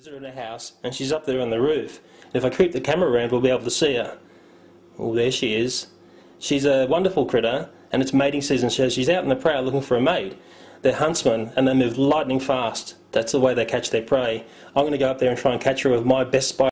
Visit her in her house, and she's up there on the roof. And if I creep the camera around, we'll be able to see her. Oh, there she is. She's a wonderful critter, and it's mating season, so she's out in the prowl looking for a mate. They're huntsmen, and they move lightning fast. That's the way they catch their prey. I'm going to go up there and try and catch her with my best spy.